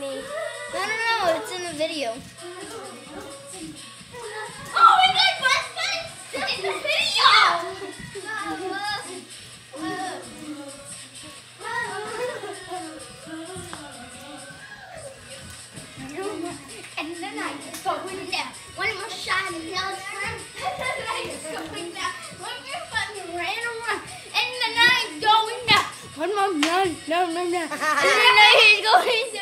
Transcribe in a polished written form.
me. No, it's in the video. Oh my God, what's in the video? And then I just go in there. One more shot and now it's time. And then I just go in there. One more fucking ran around. And then I go in there. One more run. No. And then I just go in there.